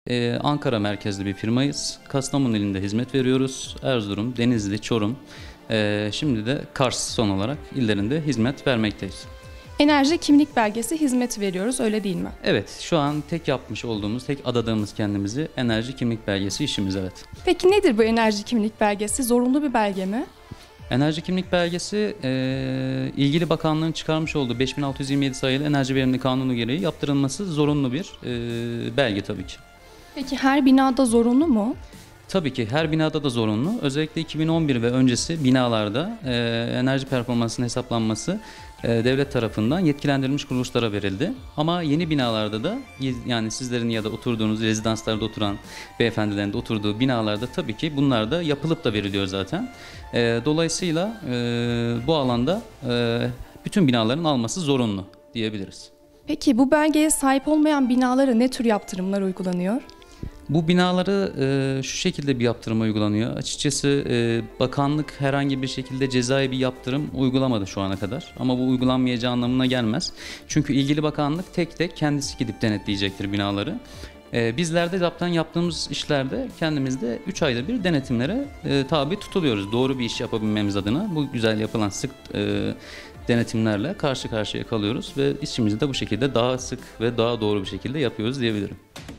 Ankara merkezli bir firmayız. Kastamonu ilinde hizmet veriyoruz. Erzurum, Denizli, Çorum, şimdi de Kars son olarak illerinde hizmet vermekteyiz. Enerji kimlik belgesi hizmeti veriyoruz, öyle değil mi? Evet, şu an tek yapmış olduğumuz, tek adadığımız kendimizi enerji kimlik belgesi işimiz, evet. Peki nedir bu enerji kimlik belgesi? Zorunlu bir belge mi? Enerji kimlik belgesi ilgili bakanlığın çıkarmış olduğu 5627 sayılı Enerji Verimliliği Kanunu gereği yaptırılması zorunlu bir belge tabii ki. Peki her binada zorunlu mu? Tabii ki her binada da zorunlu. Özellikle 2011 ve öncesi binalarda enerji performansının hesaplanması devlet tarafından yetkilendirilmiş kuruluşlara verildi. Ama yeni binalarda da, yani sizlerin ya da oturduğunuz rezidanslarda oturan beyefendilerin de oturduğu binalarda tabii ki bunlar da yapılıp da veriliyor zaten. Dolayısıyla bu alanda bütün binaların alması zorunlu diyebiliriz. Peki bu belgeye sahip olmayan binalara ne tür yaptırımlar uygulanıyor? Bu binaları şu şekilde bir yaptırım uygulanıyor. Açıkçası bakanlık herhangi bir şekilde cezai bir yaptırım uygulamadı şu ana kadar. Ama bu uygulanmayacağı anlamına gelmez. Çünkü ilgili bakanlık tek tek kendisi gidip denetleyecektir binaları. Bizler de zaten yaptığımız işlerde kendimizde 3 ayda bir denetimlere tabi tutuluyoruz. Doğru bir iş yapabilmemiz adına bu güzel yapılan sık denetimlerle karşı karşıya kalıyoruz ve işimizi de bu şekilde daha sık ve daha doğru bir şekilde yapıyoruz diyebilirim.